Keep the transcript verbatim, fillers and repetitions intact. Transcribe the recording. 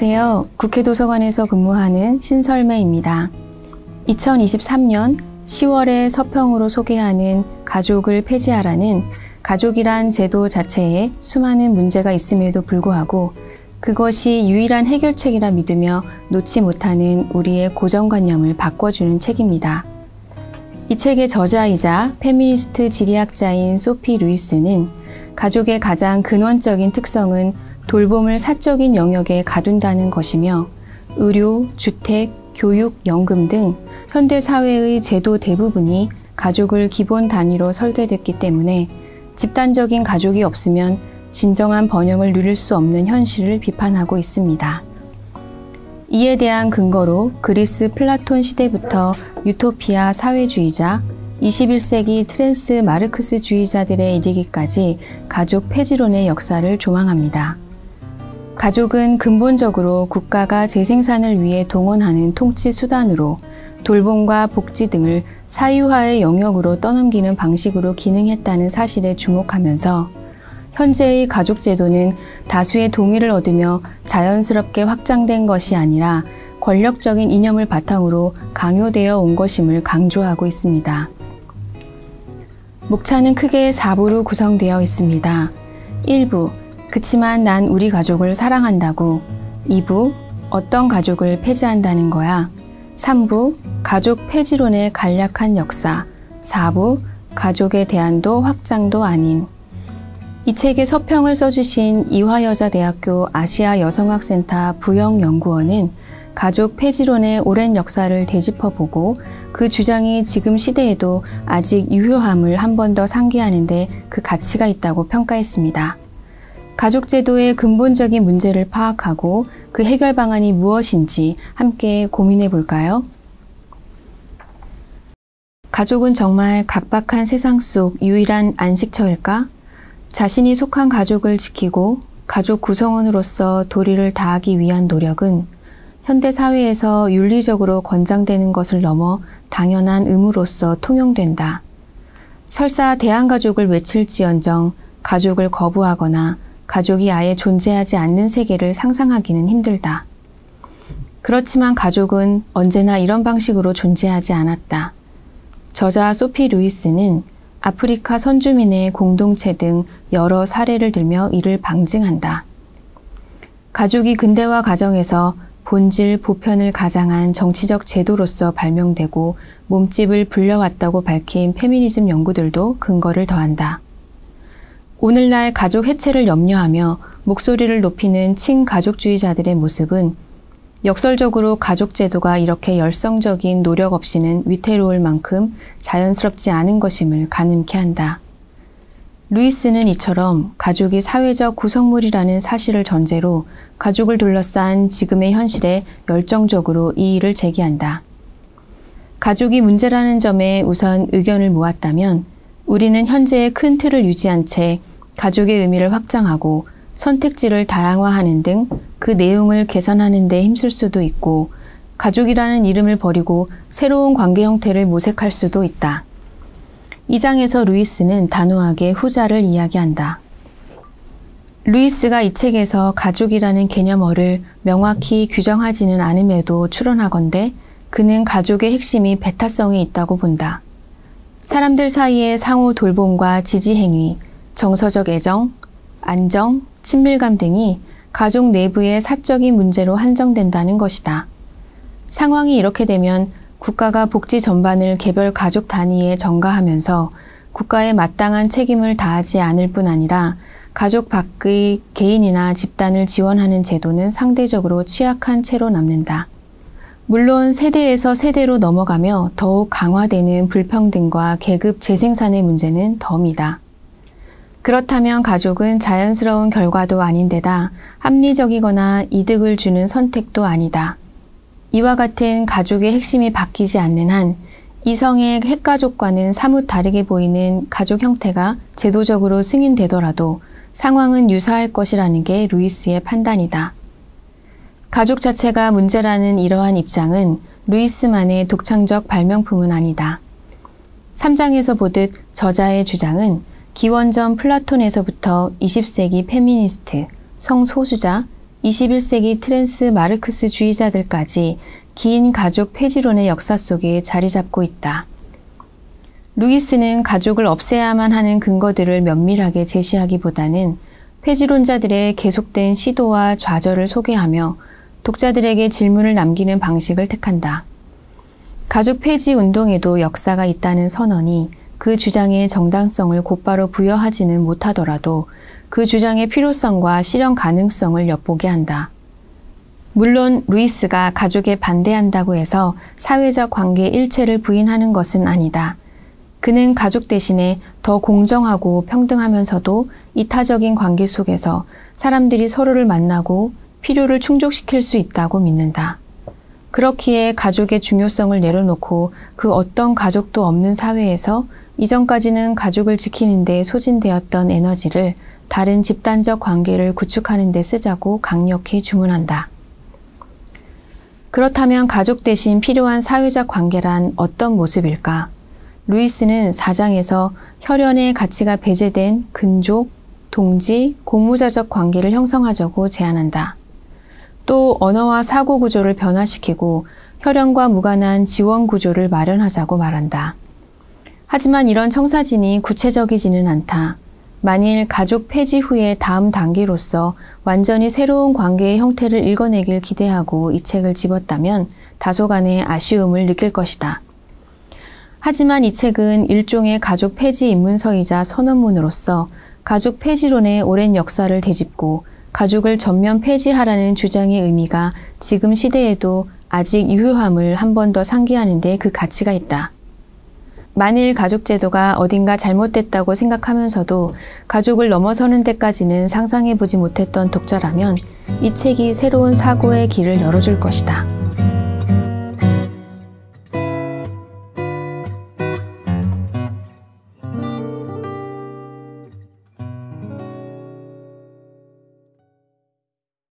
안녕하세요. 국회도서관에서 근무하는 신설매입니다. 이천이십삼 년 시월에 서평으로 소개하는 가족을 폐지하라는 가족이란 제도 자체에 수많은 문제가 있음에도 불구하고 그것이 유일한 해결책이라 믿으며 놓지 못하는 우리의 고정관념을 바꿔주는 책입니다. 이 책의 저자이자 페미니스트 지리학자인 소피 루이스는 가족의 가장 근원적인 특성은 돌봄을 사적인 영역에 가둔다는 것이며 의료, 주택, 교육, 연금 등 현대 사회의 제도 대부분이 가족을 기본 단위로 설계됐기 때문에 집단적인 가족이 없으면 진정한 번영을 누릴 수 없는 현실을 비판하고 있습니다. 이에 대한 근거로 그리스 플라톤 시대부터 유토피아 사회주의자, 이십일 세기 트랜스 마르크스주의자들에 이르기까지 가족 폐지론의 역사를 조망합니다. 가족은 근본적으로 국가가 재생산을 위해 동원하는 통치 수단으로 돌봄과 복지 등을 사유화의 영역으로 떠넘기는 방식으로 기능했다는 사실에 주목하면서 현재의 가족제도는 다수의 동의를 얻으며 자연스럽게 확장된 것이 아니라 권력적인 이념을 바탕으로 강요되어 온 것임을 강조하고 있습니다. 목차는 크게 사 부로 구성되어 있습니다. 일 부, 그치만 난 우리 가족을 사랑한다고. 이 부, 어떤 가족을 폐지한다는 거야. 삼 부, 가족 폐지론의 간략한 역사. 사 부, 가족의 대안도 확장도 아닌. 이 책의 서평을 써주신 이화여자대학교 아시아여성학센터 부영연구원은 가족 폐지론의 오랜 역사를 되짚어보고 그 주장이 지금 시대에도 아직 유효함을 한 번 더 상기하는 데 그 가치가 있다고 평가했습니다. 가족제도의 근본적인 문제를 파악하고 그 해결 방안이 무엇인지 함께 고민해 볼까요? 가족은 정말 각박한 세상 속 유일한 안식처일까? 자신이 속한 가족을 지키고 가족 구성원으로서 도리를 다하기 위한 노력은 현대 사회에서 윤리적으로 권장되는 것을 넘어 당연한 의무로서 통용된다. 설사 대한가족을 외칠지언정 가족을 거부하거나 가족이 아예 존재하지 않는 세계를 상상하기는 힘들다. 그렇지만 가족은 언제나 이런 방식으로 존재하지 않았다. 저자 소피 루이스는 아프리카 선주민의 공동체 등 여러 사례를 들며 이를 방증한다. 가족이 근대화 과정에서 본질, 보편을 가장한 정치적 제도로서 발명되고 몸집을 불려왔다고 밝힌 페미니즘 연구들도 근거를 더한다. 오늘날 가족 해체를 염려하며 목소리를 높이는 친가족주의자들의 모습은 역설적으로 가족제도가 이렇게 열성적인 노력 없이는 위태로울 만큼 자연스럽지 않은 것임을 가늠케 한다. 루이스는 이처럼 가족이 사회적 구성물이라는 사실을 전제로 가족을 둘러싼 지금의 현실에 열정적으로 이의를 제기한다. 가족이 문제라는 점에 우선 의견을 모았다면 우리는 현재의 큰 틀을 유지한 채 가족의 의미를 확장하고 선택지를 다양화하는 등 그 내용을 개선하는 데 힘쓸 수도 있고 가족이라는 이름을 버리고 새로운 관계 형태를 모색할 수도 있다. 이 장에서 루이스는 단호하게 후자를 이야기한다. 루이스가 이 책에서 가족이라는 개념어를 명확히 규정하지는 않음에도 추론하건대 그는 가족의 핵심이 배타성에 있다고 본다. 사람들 사이의 상호 돌봄과 지지 행위, 정서적 애정, 안정, 친밀감 등이 가족 내부의 사적인 문제로 한정된다는 것이다. 상황이 이렇게 되면 국가가 복지 전반을 개별 가족 단위에 전가하면서 국가에 마땅한 책임을 다하지 않을 뿐 아니라 가족 밖의 개인이나 집단을 지원하는 제도는 상대적으로 취약한 채로 남는다. 물론 세대에서 세대로 넘어가며 더욱 강화되는 불평등과 계급 재생산의 문제는 덤이다. 그렇다면 가족은 자연스러운 결과도 아닌데다 합리적이거나 이득을 주는 선택도 아니다. 이와 같은 가족의 핵심이 바뀌지 않는 한 이성의 핵가족과는 사뭇 다르게 보이는 가족 형태가 제도적으로 승인되더라도 상황은 유사할 것이라는 게 루이스의 판단이다. 가족 자체가 문제라는 이러한 입장은 루이스만의 독창적 발명품은 아니다. 삼 장에서 보듯 저자의 주장은 기원전 플라톤에서부터 이십 세기 페미니스트, 성소수자, 이십일 세기 트랜스 마르크스주의자들까지 긴 가족 폐지론의 역사 속에 자리 잡고 있다. 루이스는 가족을 없애야만 하는 근거들을 면밀하게 제시하기보다는 폐지론자들의 계속된 시도와 좌절을 소개하며 독자들에게 질문을 남기는 방식을 택한다. 가족 폐지 운동에도 역사가 있다는 선언이 그 주장의 정당성을 곧바로 부여하지는 못하더라도 그 주장의 필요성과 실현 가능성을 엿보게 한다. 물론 루이스가 가족에 반대한다고 해서 사회적 관계 일체를 부인하는 것은 아니다. 그는 가족 대신에 더 공정하고 평등하면서도 이타적인 관계 속에서 사람들이 서로를 만나고 필요를 충족시킬 수 있다고 믿는다. 그렇기에 가족의 중요성을 내려놓고 그 어떤 가족도 없는 사회에서 이전까지는 가족을 지키는 데 소진되었던 에너지를 다른 집단적 관계를 구축하는 데 쓰자고 강력히 주문한다. 그렇다면 가족 대신 필요한 사회적 관계란 어떤 모습일까? 루이스는 사 장에서 혈연의 가치가 배제된 근족, 동지, 공무자적 관계를 형성하자고 제안한다. 또 언어와 사고 구조를 변화시키고 혈연과 무관한 지원 구조를 마련하자고 말한다. 하지만 이런 청사진이 구체적이지는 않다. 만일 가족 폐지 후의 다음 단계로서 완전히 새로운 관계의 형태를 읽어내길 기대하고 이 책을 집었다면 다소간의 아쉬움을 느낄 것이다. 하지만 이 책은 일종의 가족 폐지 입문서이자 선언문으로서 가족 폐지론의 오랜 역사를 되짚고 가족을 전면 폐지하라는 주장의 의미가 지금 시대에도 아직 유효함을 한 번 더 상기하는 데 그 가치가 있다. 만일 가족 제도가 어딘가 잘못됐다고 생각하면서도 가족을 넘어서는 데까지는 상상해보지 못했던 독자라면 이 책이 새로운 사고의 길을 열어줄 것이다.